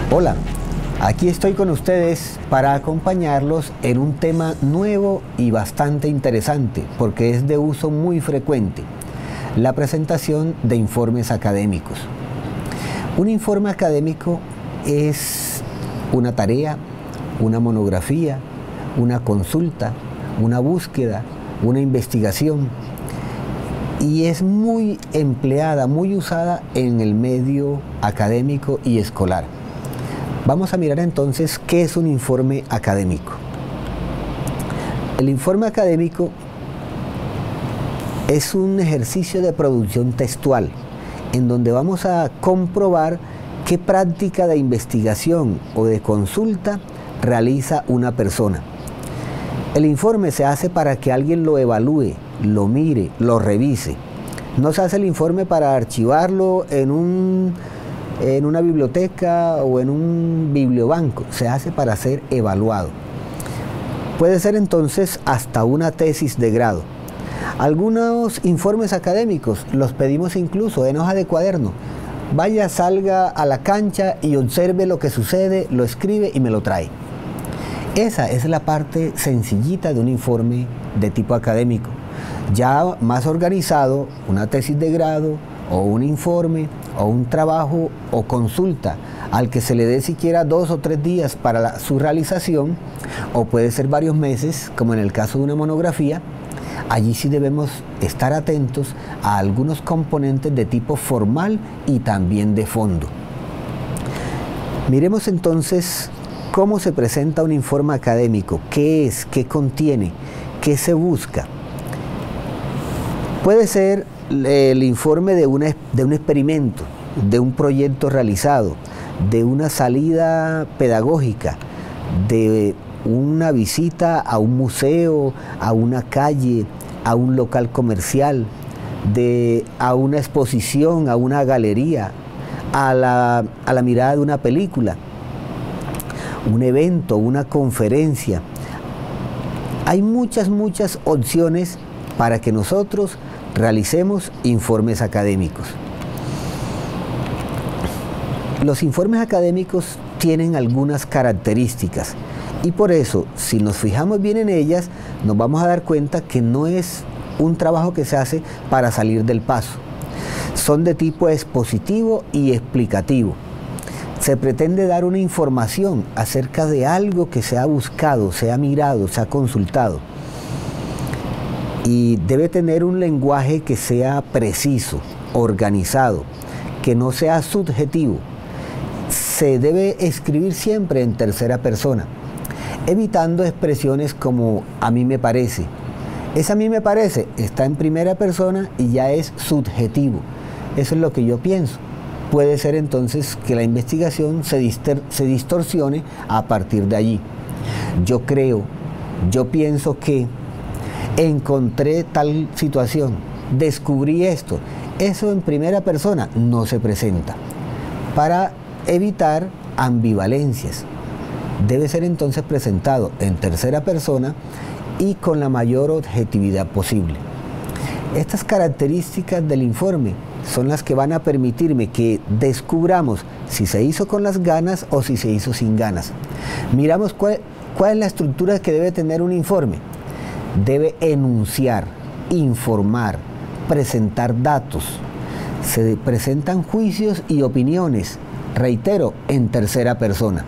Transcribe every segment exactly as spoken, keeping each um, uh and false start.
Hola, aquí estoy con ustedes para acompañarlos en un tema nuevo y bastante interesante porque es de uso muy frecuente, la presentación de informes académicos. Un informe académico es una tarea, una monografía, una consulta, una búsqueda, una investigación y es muy empleada, muy usada en el medio académico y escolar. Vamos a mirar entonces qué es un informe académico. El informe académico es un ejercicio de producción textual en donde vamos a comprobar qué práctica de investigación o de consulta realiza una persona. El informe se hace para que alguien lo evalúe, lo mire, lo revise. No se hace el informe para archivarlo en un en una biblioteca o en un bibliobanco, se hace para ser evaluado. Puede ser entonces hasta una tesis de grado. Algunos informes académicos los pedimos incluso en hoja de cuaderno. Vaya, salga a la cancha y observe lo que sucede, lo escribe y me lo trae. Esa es la parte sencillita de un informe de tipo académico. Ya más organizado, una tesis de grado o un informe o un trabajo o consulta al que se le dé siquiera dos o tres días para la, su realización, o puede ser varios meses, como en el caso de una monografía. Allí sí debemos estar atentos a algunos componentes de tipo formal y también de fondo. Miremos entonces cómo se presenta un informe académico, qué es, qué contiene, qué se busca. Puede ser el informe de, una, de un experimento, de un proyecto realizado, de una salida pedagógica, de una visita a un museo, a una calle, a un local comercial, de, a una exposición, a una galería, a la, a la mirada de una película, un evento, una conferencia. Hay muchas, muchas opciones para que nosotros realicemos informes académicos. Los informes académicos tienen algunas características y por eso, si nos fijamos bien en ellas, nos vamos a dar cuenta que no es un trabajo que se hace para salir del paso. Son de tipo expositivo y explicativo. Se pretende dar una información acerca de algo que se ha buscado, se ha mirado, se ha consultado. Y debe tener un lenguaje que sea preciso, organizado, que no sea subjetivo. Se debe escribir siempre en tercera persona, evitando expresiones como a mí me parece. Esa a mí me parece está en primera persona y ya es subjetivo. Eso es lo que yo pienso. Puede ser entonces que la investigación se, distor- se distorsione a partir de allí. Yo creo, yo pienso que, encontré tal situación, descubrí esto. Eso en primera persona no se presenta. Para evitar ambivalencias, debe ser entonces presentado en tercera persona y con la mayor objetividad posible. Estas características del informe son las que van a permitirme que descubramos si se hizo con las ganas o si se hizo sin ganas. Miramos cuál, cuál es la estructura que debe tener un informe. Debe enunciar, informar, presentar datos. Se presentan juicios y opiniones, reitero, en tercera persona.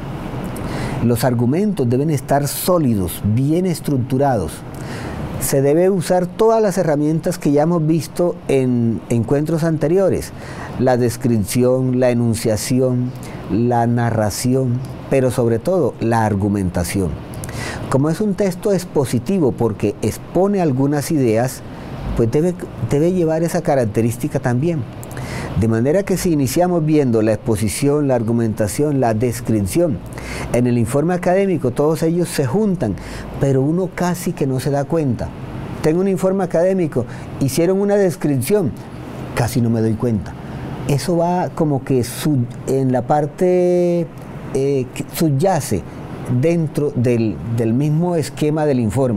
Los argumentos deben estar sólidos, bien estructurados. Se debe usar todas las herramientas que ya hemos visto en encuentros anteriores. La descripción, la enunciación, la narración, pero sobre todo la argumentación. Como es un texto expositivo porque expone algunas ideas, pues debe, debe llevar esa característica también. De manera que si iniciamos viendo la exposición, la argumentación, la descripción, en el informe académico todos ellos se juntan, pero uno casi que no se da cuenta. Tengo un informe académico, hicieron una descripción, casi no me doy cuenta. Eso va como que sub, en la parte eh, que subyace dentro del, del mismo esquema del informe.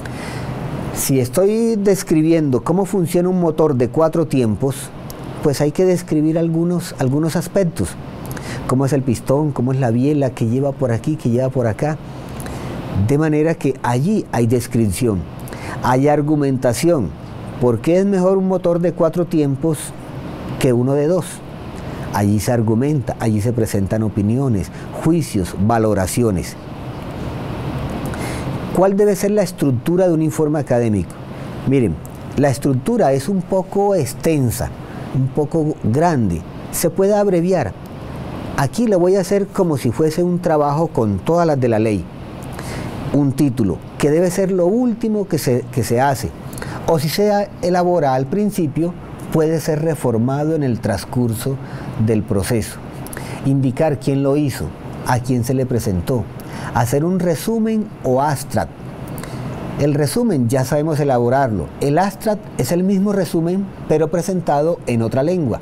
Si estoy describiendo cómo funciona un motor de cuatro tiempos, pues hay que describir algunos, algunos aspectos. cómo es el pistón, cómo es la biela, que lleva por aquí, que lleva por acá. De manera que allí hay descripción, hay argumentación. ¿Por qué es mejor un motor de cuatro tiempos que uno de dos? Allí se argumenta, allí se presentan opiniones, juicios, valoraciones. ¿Cuál debe ser la estructura de un informe académico? Miren, la estructura es un poco extensa, un poco grande, se puede abreviar. Aquí le voy a hacer como si fuese un trabajo con todas las de la ley. Un título, que debe ser lo último que se, que se hace. O si se elabora al principio, puede ser reformado en el transcurso del proceso. Indicar quién lo hizo, a quién se le presentó. Hacer un resumen o abstract. El resumen ya sabemos elaborarlo. El abstract es el mismo resumen, pero presentado en otra lengua.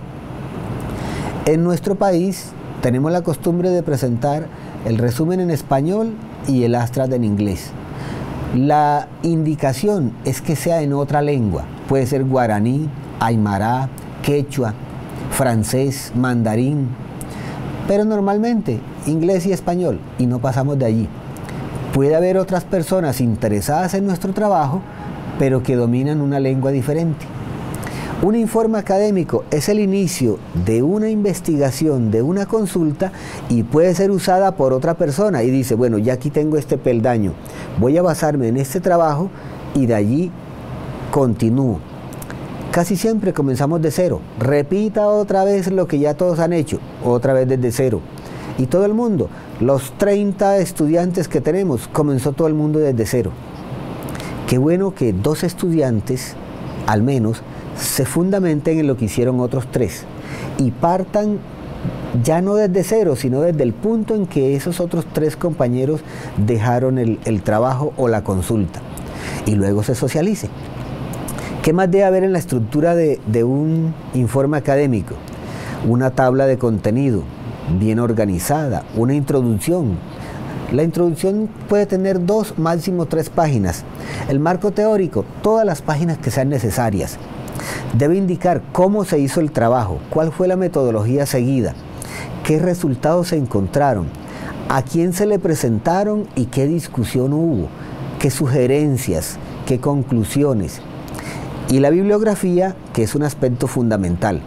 En nuestro país tenemos la costumbre de presentar el resumen en español y el abstract en inglés. La indicación es que sea en otra lengua. Puede ser guaraní, aymara, quechua, francés, mandarín, pero normalmente inglés y español, y no pasamos de allí. Puede haber otras personas interesadas en nuestro trabajo, pero que dominan una lengua diferente. Un informe académico es el inicio de una investigación, de una consulta, y puede ser usada por otra persona y dice, bueno, ya aquí tengo este peldaño, voy a basarme en este trabajo y de allí continúo. Casi siempre comenzamos de cero, repita otra vez lo que ya todos han hecho, otra vez desde cero. Y todo el mundo, los treinta estudiantes que tenemos, comenzó todo el mundo desde cero. Qué bueno que dos estudiantes, al menos, se fundamenten en lo que hicieron otros tres y partan ya no desde cero, sino desde el punto en que esos otros tres compañeros dejaron el, el trabajo o la consulta, y luego se socialice. ¿Qué más debe haber en la estructura de, de un informe académico? Una tabla de contenido bien organizada, una introducción. La introducción puede tener dos, máximo tres páginas. El marco teórico, todas las páginas que sean necesarias. Debe indicar cómo se hizo el trabajo, cuál fue la metodología seguida, qué resultados se encontraron, a quién se le presentaron y qué discusión hubo, qué sugerencias, qué conclusiones. Y la bibliografía, que es un aspecto fundamental.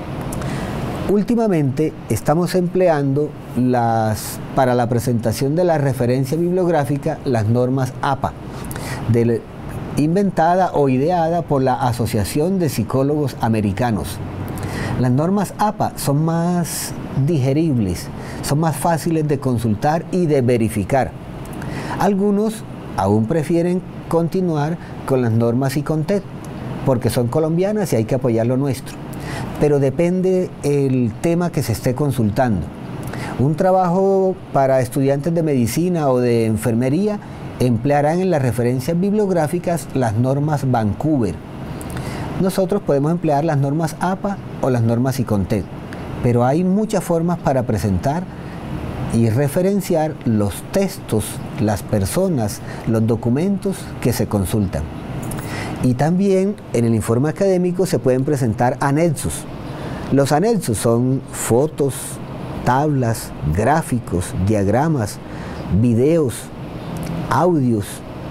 Últimamente estamos empleando las, para la presentación de la referencia bibliográfica, las normas A P A, de, inventada o ideada por la Asociación de Psicólogos Americanos. Las normas A P A son más digeribles, son más fáciles de consultar y de verificar. Algunos aún prefieren continuar con las normas ICONTET, porque son colombianas y hay que apoyar lo nuestro. Pero depende el tema que se esté consultando. Un trabajo para estudiantes de medicina o de enfermería emplearán en las referencias bibliográficas las normas Vancouver. Nosotros podemos emplear las normas A P A o las normas ICONTET, pero hay muchas formas para presentar y referenciar los textos, las personas, los documentos que se consultan. Y también en el informe académico se pueden presentar anexos. Los anexos son fotos, tablas, gráficos, diagramas, videos, audios.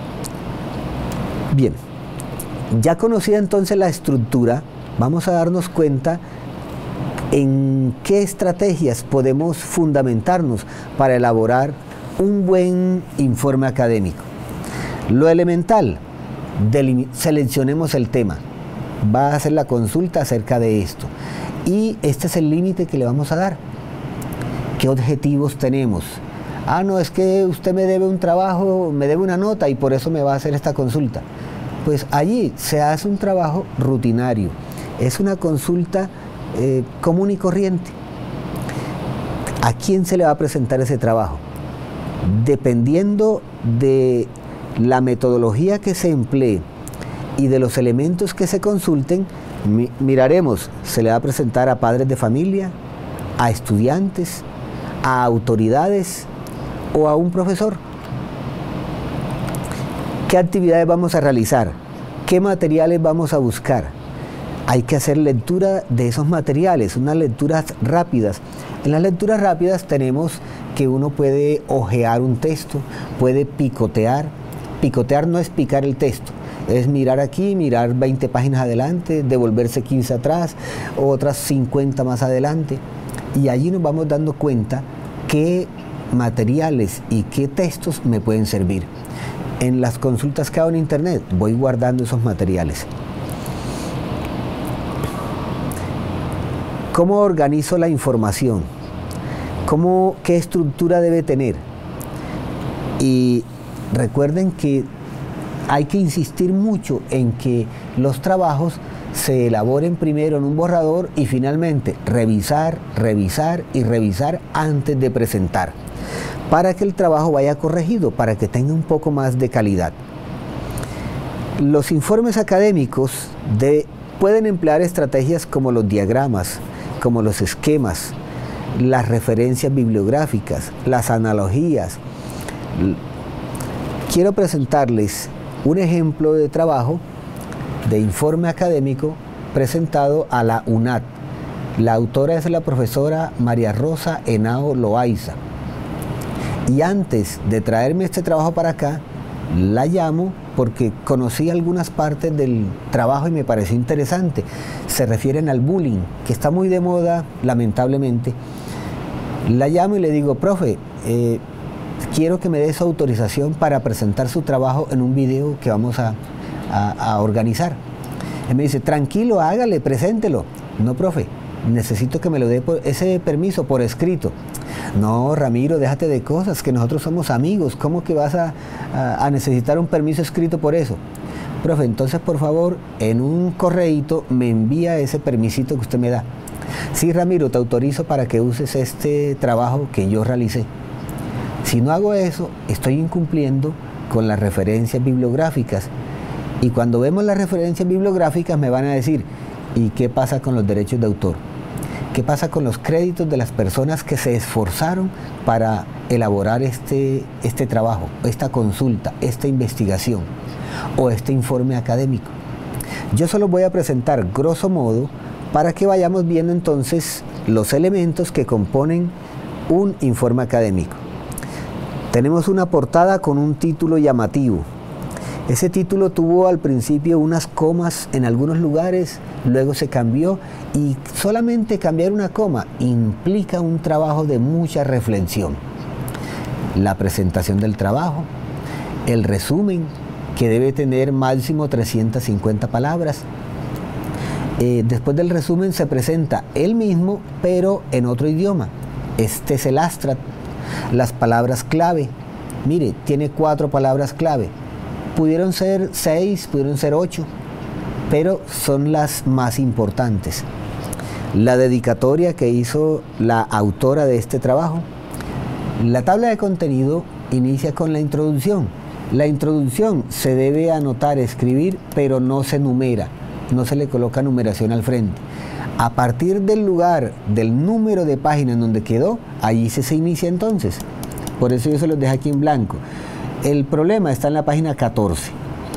Bien, ya conocida entonces la estructura, vamos a darnos cuenta en qué estrategias podemos fundamentarnos para elaborar un buen informe académico. Lo elemental, seleccionemos el tema. Va a hacer la consulta acerca de esto. Y este es el límite que le vamos a dar. ¿Qué objetivos tenemos? Ah, no, es que usted me debe un trabajo, me debe una nota y por eso me va a hacer esta consulta. Pues allí se hace un trabajo rutinario. Es una consulta eh, común y corriente. ¿A quién se le va a presentar ese trabajo? Dependiendo de la metodología que se emplee y de los elementos que se consulten, mi miraremos, se le va a presentar a padres de familia, a estudiantes, a autoridades o a un profesor. ¿Qué actividades vamos a realizar? ¿Qué materiales vamos a buscar? Hay que hacer lectura de esos materiales, unas lecturas rápidas. En las lecturas rápidas tenemos que uno puede hojear un texto, puede picotear. Picotear no es picar el texto, es mirar aquí, mirar veinte páginas adelante, devolverse quince atrás, otras cincuenta más adelante. Y allí nos vamos dando cuenta qué materiales y qué textos me pueden servir. En las consultas que hago en internet voy guardando esos materiales. ¿Cómo organizo la información? ¿Cómo, qué estructura debe tener? Y recuerden que hay que insistir mucho en que los trabajos se elaboren primero en un borrador y finalmente revisar, revisar y revisar antes de presentar, para que el trabajo vaya corregido, para que tenga un poco más de calidad. Los informes académicos de, pueden emplear estrategias como los diagramas, como los esquemas, las referencias bibliográficas, las analogías. Quiero presentarles un ejemplo de trabajo de informe académico presentado a la UNAD. La autora es la profesora María Rosa Henao Loaiza. Y antes de traerme este trabajo para acá, la llamo porque conocí algunas partes del trabajo y me pareció interesante. Se refieren al bullying, que está muy de moda, lamentablemente. La llamo y le digo, profe, eh, quiero que me dé su autorización para presentar su trabajo en un video que vamos a, a, a organizar. Él me dice, tranquilo, hágale, preséntelo. No, profe, necesito que me lo dé por ese permiso por escrito. No, Ramiro, déjate de cosas, que nosotros somos amigos. ¿Cómo que vas a, a, a necesitar un permiso escrito por eso? Profe, entonces, por favor, en un correíto me envía ese permisito que usted me da. Sí, Ramiro, te autorizo para que uses este trabajo que yo realicé. Si no hago eso, estoy incumpliendo con las referencias bibliográficas. Y cuando vemos las referencias bibliográficas me van a decir, ¿y qué pasa con los derechos de autor? ¿Qué pasa con los créditos de las personas que se esforzaron para elaborar este, este trabajo, esta consulta, esta investigación o este informe académico? Yo solo voy a presentar grosso modo para que vayamos viendo entonces los elementos que componen un informe académico. Tenemos una portada con un título llamativo. Ese título tuvo al principio unas comas en algunos lugares, luego se cambió, y solamente cambiar una coma implica un trabajo de mucha reflexión. La presentación del trabajo, el resumen, que debe tener máximo trescientas cincuenta palabras. Eh, después del resumen se presenta el mismo, pero en otro idioma. Este es el abstract. Las palabras clave. Mire, tiene cuatro palabras clave. Pudieron ser seis, pudieron ser ocho, pero son las más importantes. La dedicatoria que hizo la autora de este trabajo. La tabla de contenido inicia con la introducción. La introducción se debe anotar, escribir, pero no se numera, no se le coloca numeración al frente. A partir del lugar, del número de página en donde quedó, allí se, se inicia entonces. Por eso yo se los dejé aquí en blanco. El problema está en la página catorce.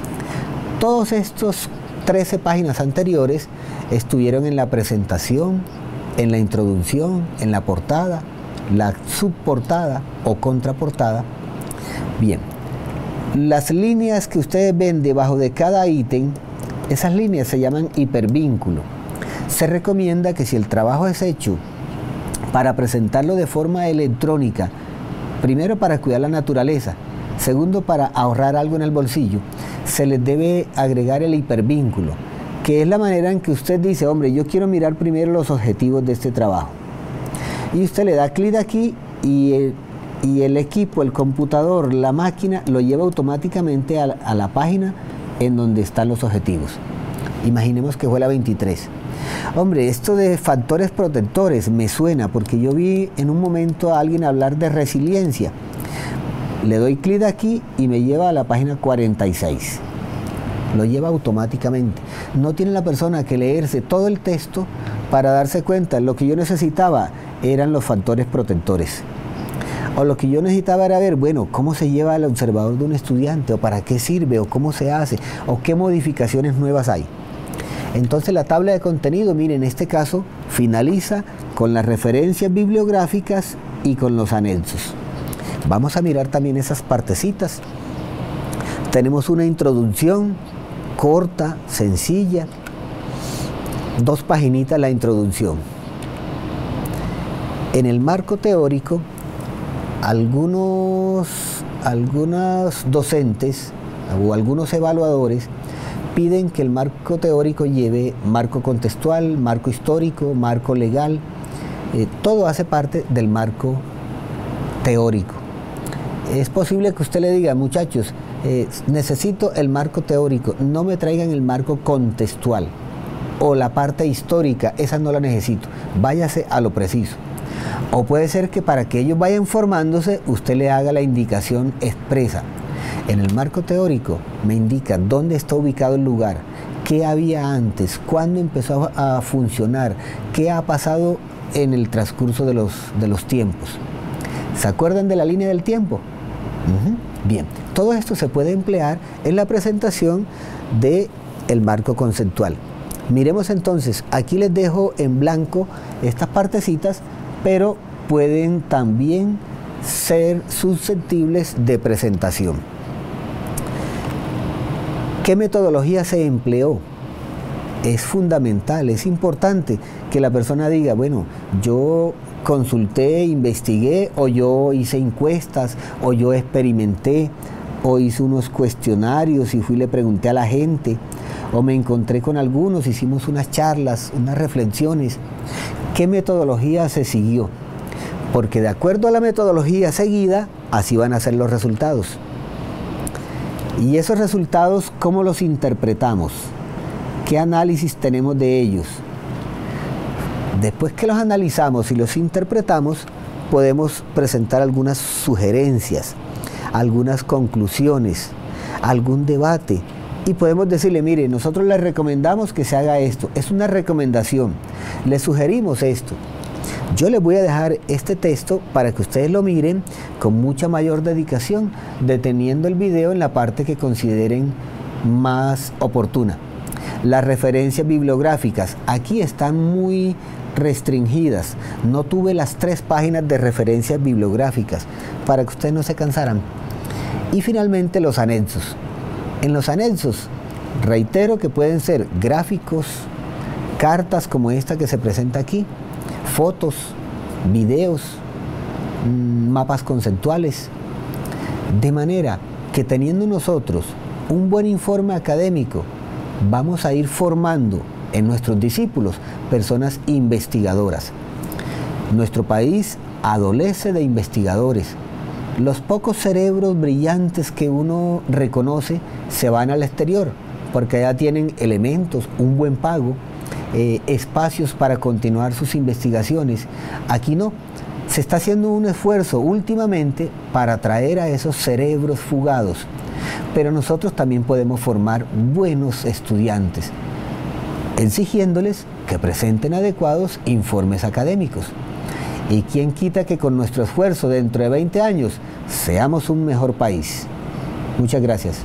Todos estos trece páginas anteriores estuvieron en la presentación, en la introducción, en la portada, la subportada o contraportada. Bien, las líneas que ustedes ven debajo de cada ítem, esas líneas se llaman hipervínculo. Se recomienda que si el trabajo es hecho para presentarlo de forma electrónica, primero para cuidar la naturaleza, segundo para ahorrar algo en el bolsillo, se les debe agregar el hipervínculo, que es la manera en que usted dice, hombre, yo quiero mirar primero los objetivos de este trabajo. Y usted le da clic aquí y el, y el equipo, el computador, la máquina, lo lleva automáticamente a, a la página en donde están los objetivos. Imaginemos que fue la veintitrés. Hombre, esto de factores protectores me suena porque yo vi en un momento a alguien hablar de resiliencia. Le doy clic aquí y me lleva a la página cuarenta y seis. Lo lleva automáticamente. No tiene la persona que leerse todo el texto para darse cuenta. Lo que yo necesitaba eran los factores protectores. O lo que yo necesitaba era ver, bueno, cómo se lleva el observador de un estudiante, o para qué sirve, o cómo se hace, o qué modificaciones nuevas hay. Entonces la tabla de contenido, miren, en este caso finaliza con las referencias bibliográficas y con los anexos. Vamos a mirar también esas partecitas. Tenemos una introducción corta, sencilla, dos paginitas la introducción. En el marco teórico, algunos, algunos docentes o algunos evaluadores piden que el marco teórico lleve marco contextual, marco histórico, marco legal. Eh, todo hace parte del marco teórico. Es posible que usted le diga, muchachos, eh, necesito el marco teórico, no me traigan el marco contextual o la parte histórica, esa no la necesito, váyase a lo preciso. O puede ser que para que ellos vayan formándose, usted le haga la indicación expresa. En el marco teórico me indica dónde está ubicado el lugar, qué había antes, cuándo empezó a funcionar, qué ha pasado en el transcurso de los, de los tiempos. ¿Se acuerdan de la línea del tiempo? Uh-huh. Bien, todo esto se puede emplear en la presentación del marco conceptual. Miremos entonces, aquí les dejo en blanco estas partecitas, pero pueden también ser susceptibles de presentación. ¿Qué metodología se empleó? Es fundamental, es importante que la persona diga, bueno, yo consulté, investigué, o yo hice encuestas, o yo experimenté, o hice unos cuestionarios y fui y le pregunté a la gente, o me encontré con algunos, hicimos unas charlas, unas reflexiones. ¿Qué metodología se siguió? Porque de acuerdo a la metodología seguida, así van a ser los resultados. Y esos resultados, ¿cómo los interpretamos? ¿Qué análisis tenemos de ellos? Después que los analizamos y los interpretamos, podemos presentar algunas sugerencias, algunas conclusiones, algún debate. Y podemos decirle, mire, nosotros le recomendamos que se haga esto. Es una recomendación. Le sugerimos esto. Yo les voy a dejar este texto para que ustedes lo miren con mucha mayor dedicación, deteniendo el video en la parte que consideren más oportuna. Las referencias bibliográficas aquí están muy restringidas. No tuve las tres páginas de referencias bibliográficas para que ustedes no se cansaran. Y finalmente los anexos. En los anexos, reitero que pueden ser gráficos, cartas como esta que se presenta aquí, fotos, videos, mapas conceptuales, de manera que teniendo nosotros un buen informe académico, vamos a ir formando en nuestros discípulos personas investigadoras. Nuestro país adolece de investigadores. Los pocos cerebros brillantes que uno reconoce se van al exterior, porque allá tienen elementos, un buen pago, eh, espacios para continuar sus investigaciones. Aquí no. Se está haciendo un esfuerzo últimamente para atraer a esos cerebros fugados, pero nosotros también podemos formar buenos estudiantes, exigiéndoles que presenten adecuados informes académicos. Y quién quita que con nuestro esfuerzo dentro de veinte años seamos un mejor país. Muchas gracias.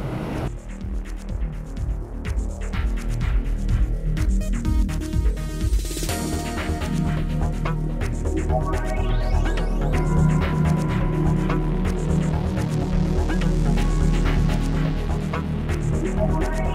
Thank you.